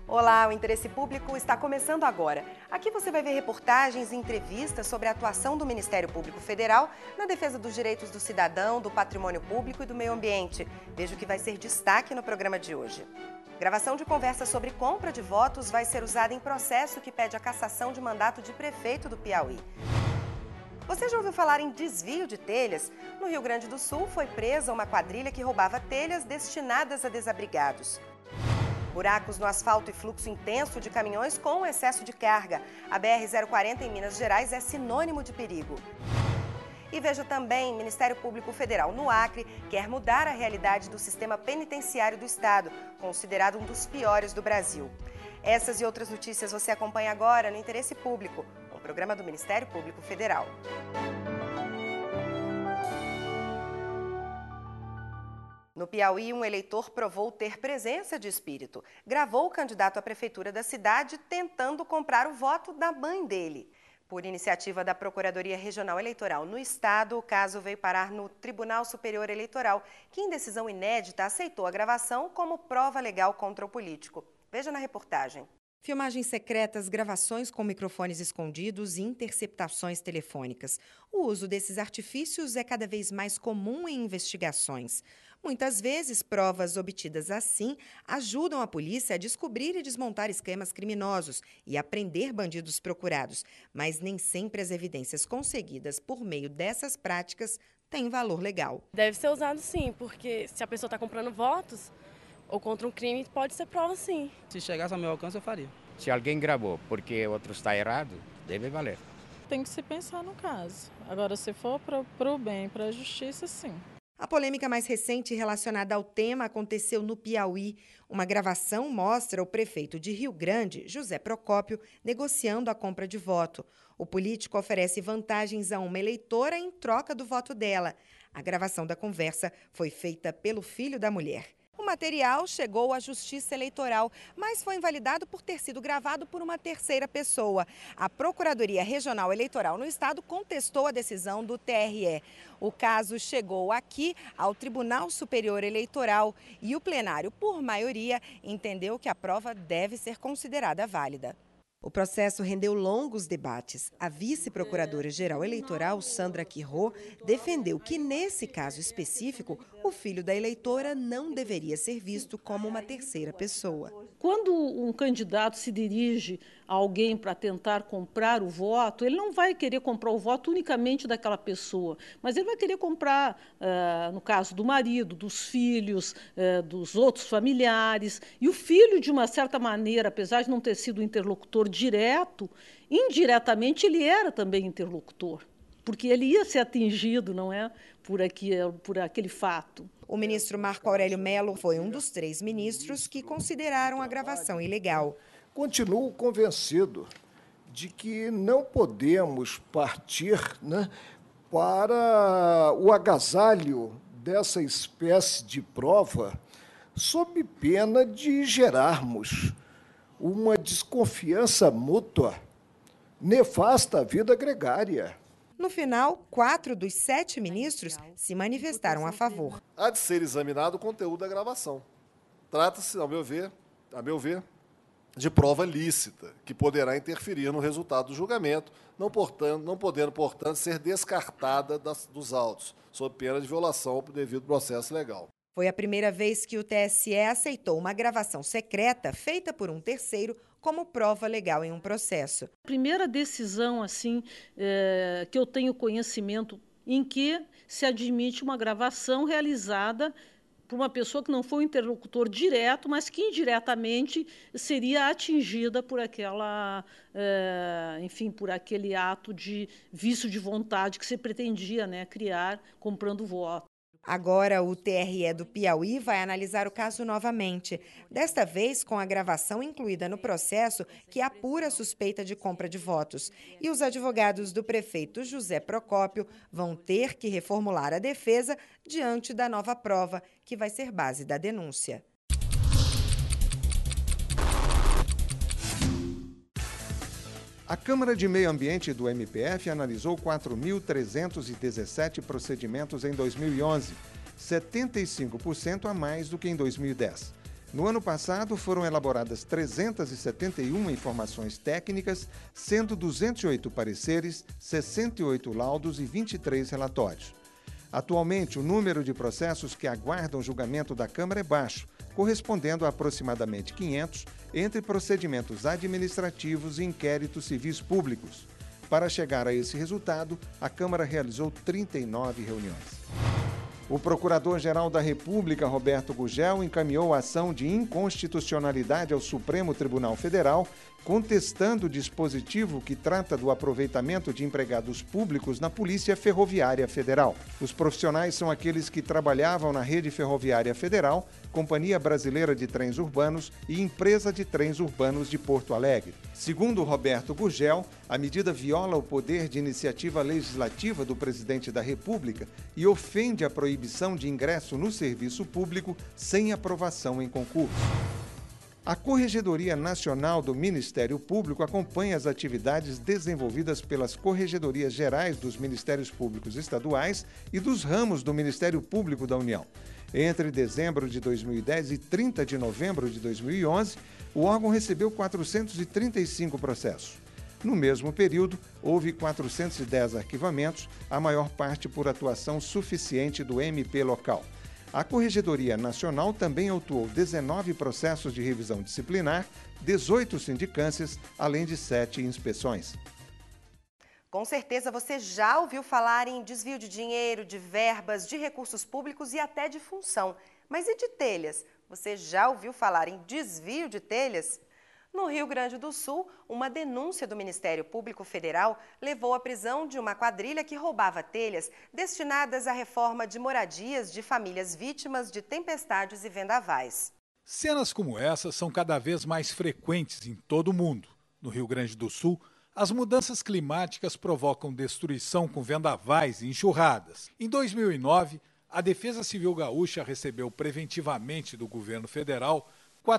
Olá, o Interesse Público está começando agora. Aqui você vai ver reportagens e entrevistas sobre a atuação do Ministério Público Federal na defesa dos direitos do cidadão, do patrimônio público e do meio ambiente. Veja o que vai ser destaque no programa de hoje. Gravação de conversa sobre compra de votos vai ser usada em processo que pede a cassação de mandato de prefeito do Piauí. Você já ouviu falar em desvio de telhas? No Rio Grande do Sul foi presa uma quadrilha que roubava telhas destinadas a desabrigados. Buracos no asfalto e fluxo intenso de caminhões com excesso de carga. A BR-040 em Minas Gerais é sinônimo de perigo. E veja também, Ministério Público Federal no Acre quer mudar a realidade do sistema penitenciário do estado, considerado um dos piores do Brasil. Essas e outras notícias você acompanha agora no Interesse Público, um programa do Ministério Público Federal. No Piauí, um eleitor provou ter presença de espírito. Gravou o candidato à prefeitura da cidade tentando comprar o voto da mãe dele. Por iniciativa da Procuradoria Regional Eleitoral no estado, o caso veio parar no Tribunal Superior Eleitoral, que em decisão inédita aceitou a gravação como prova legal contra o político. Veja na reportagem. Filmagens secretas, gravações com microfones escondidos e interceptações telefônicas. O uso desses artifícios é cada vez mais comum em investigações. Muitas vezes, provas obtidas assim ajudam a polícia a descobrir e desmontar esquemas criminosos e a prender bandidos procurados. Mas nem sempre as evidências conseguidas por meio dessas práticas têm valor legal. Deve ser usado sim, porque se a pessoa está comprando votos ou contra um crime, pode ser prova sim. Se chegasse ao meu alcance, eu faria. Se alguém gravou porque o outro está errado, deve valer. Tem que se pensar no caso. Agora, se for para o bem, para a justiça, sim. A polêmica mais recente relacionada ao tema aconteceu no Piauí. Uma gravação mostra o prefeito de Rio Grande, José Procópio, negociando a compra de voto. O político oferece vantagens a uma eleitora em troca do voto dela. A gravação da conversa foi feita pelo filho da mulher. O material chegou à Justiça Eleitoral, mas foi invalidado por ter sido gravado por uma terceira pessoa. A Procuradoria Regional Eleitoral no estado contestou a decisão do TRE. O caso chegou aqui ao Tribunal Superior Eleitoral e o plenário, por maioria, entendeu que a prova deve ser considerada válida. O processo rendeu longos debates. A vice-procuradora-geral eleitoral, Sandra Quirô, defendeu que, nesse caso específico, o filho da eleitora não deveria ser visto como uma terceira pessoa. Quando um candidato se dirige a alguém para tentar comprar o voto, ele não vai querer comprar o voto unicamente daquela pessoa, mas ele vai querer comprar, no caso do marido, dos filhos, dos outros familiares. E o filho, de uma certa maneira, apesar de não ter sido interlocutor direto, indiretamente ele era também interlocutor, porque ele ia ser atingido, não é, por aquele fato. O ministro Marco Aurélio Mello foi um dos 3 ministros que consideraram a gravação ilegal. Continuo convencido de que não podemos partir, para o agasalho dessa espécie de prova sob pena de gerarmos uma desconfiança mútua nefasta à vida gregária. No final, 4 dos 7 ministros se manifestaram a favor. Há de ser examinado o conteúdo da gravação. Trata-se, ao meu ver, de prova lícita, que poderá interferir no resultado do julgamento, não podendo, portanto, ser descartada dos autos, sob pena de violação ao devido processo legal. Foi a primeira vez que o TSE aceitou uma gravação secreta feita por um terceiro como prova legal em um processo. A primeira decisão que eu tenho conhecimento em que se admite uma gravação realizada por uma pessoa que não foi um interlocutor direto, mas que indiretamente seria atingida por por aquele ato de vício de vontade que se pretendia, criar comprando voto. Agora, o TRE do Piauí vai analisar o caso novamente, desta vez com a gravação incluída no processo que apura a suspeita de compra de votos. E os advogados do prefeito José Procópio vão ter que reformular a defesa diante da nova prova, que vai ser base da denúncia. A Câmara de Meio Ambiente do MPF analisou 4.317 procedimentos em 2011, 75% a mais do que em 2010. No ano passado, foram elaboradas 371 informações técnicas, sendo 208 pareceres, 68 laudos e 23 relatórios. Atualmente, o número de processos que aguardam julgamento da Câmara é baixo, correspondendo a aproximadamente 500 entre procedimentos administrativos e inquéritos civis públicos. Para chegar a esse resultado, a Câmara realizou 39 reuniões. O Procurador-Geral da República, Roberto Gugel, encaminhou a ação de inconstitucionalidade ao Supremo Tribunal Federal, contestando o dispositivo que trata do aproveitamento de empregados públicos na Polícia Ferroviária Federal. Os profissionais são aqueles que trabalhavam na Rede Ferroviária Federal, Companhia Brasileira de Trens Urbanos e Empresa de Trens Urbanos de Porto Alegre. Segundo Roberto Gugel, a medida viola o poder de iniciativa legislativa do Presidente da República e ofende a proibição de ingresso no serviço público sem aprovação em concurso. A Corregedoria Nacional do Ministério Público acompanha as atividades desenvolvidas pelas Corregedorias Gerais dos Ministérios Públicos Estaduais e dos ramos do Ministério Público da União. Entre dezembro de 2010 e 30 de novembro de 2011, o órgão recebeu 435 processos. No mesmo período, houve 410 arquivamentos, a maior parte por atuação suficiente do MP local. A Corregedoria Nacional também autuou 19 processos de revisão disciplinar, 18 sindicâncias, além de 7 inspeções. Com certeza você já ouviu falar em desvio de dinheiro, de verbas, de recursos públicos e até de função. Mas e de telhas? Você já ouviu falar em desvio de telhas? No Rio Grande do Sul, uma denúncia do Ministério Público Federal levou à prisão de uma quadrilha que roubava telhas destinadas à reforma de moradias de famílias vítimas de tempestades e vendavais. Cenas como essa são cada vez mais frequentes em todo o mundo. No Rio Grande do Sul, as mudanças climáticas provocam destruição com vendavais e enxurradas. Em 2009, a Defesa Civil Gaúcha recebeu preventivamente do governo federal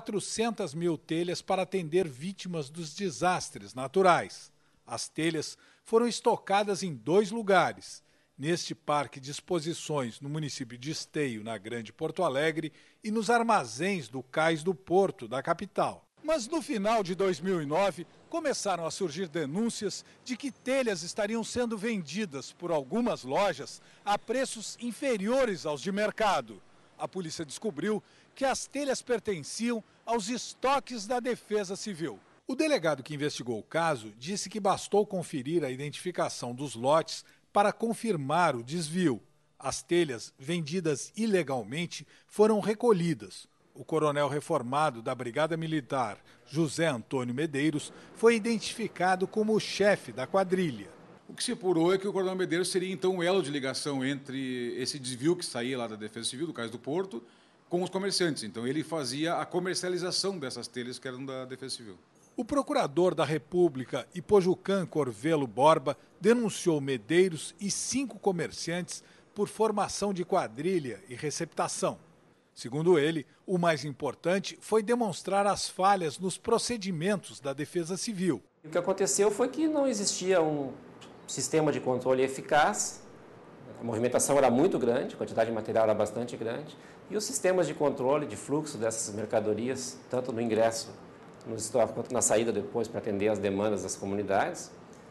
400 mil telhas para atender vítimas dos desastres naturais. As telhas foram estocadas em 2 lugares, neste parque de exposições no município de Esteio, na Grande Porto Alegre, e nos armazéns do Cais do Porto, da capital. Mas no final de 2009, começaram a surgir denúncias de que telhas estariam sendo vendidas por algumas lojas a preços inferiores aos de mercado. A polícia descobriu que as telhas pertenciam aos estoques da Defesa Civil. O delegado que investigou o caso disse que bastou conferir a identificação dos lotes para confirmar o desvio. As telhas vendidas ilegalmente foram recolhidas. O coronel reformado da Brigada Militar, José Antônio Medeiros, foi identificado como o chefe da quadrilha. O que se apurou é que o coronel Medeiros seria então um elo de ligação entre esse desvio que saía lá da Defesa Civil, do Cais do Porto, com os comerciantes. Então ele fazia a comercialização dessas telhas que eram da Defesa Civil. O procurador da República, Ipojucan Corvelo Borba, denunciou Medeiros e 5 comerciantes por formação de quadrilha e receptação. Segundo ele, o mais importante foi demonstrar as falhas nos procedimentos da Defesa Civil. O que aconteceu foi que não existia um sistema de controle eficaz, a movimentação era muito grande, a quantidade de material era bastante grande, e os sistemas de controle de fluxo dessas mercadorias, tanto no ingresso no estoque quanto na saída depois para atender as demandas das comunidades,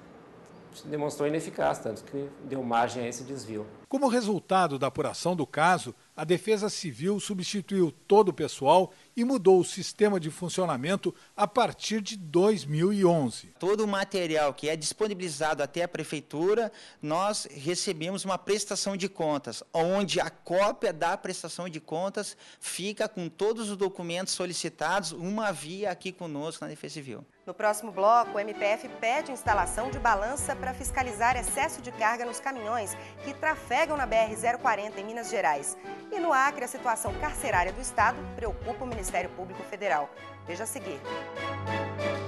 se demonstrou ineficaz, tanto que deu margem a esse desvio. Como resultado da apuração do caso, a Defesa Civil substituiu todo o pessoal e mudou o sistema de funcionamento a partir de 2011. Todo o material que é disponibilizado até a Prefeitura, nós recebemos uma prestação de contas, onde a cópia da prestação de contas fica com todos os documentos solicitados, uma via aqui conosco na Defesa Civil. No próximo bloco, o MPF pede instalação de balança para fiscalizar excesso de carga nos caminhões que trafegam na BR-040 em Minas Gerais. E no Acre, a situação carcerária do Estado preocupa o Ministério Público Federal. Veja a seguir.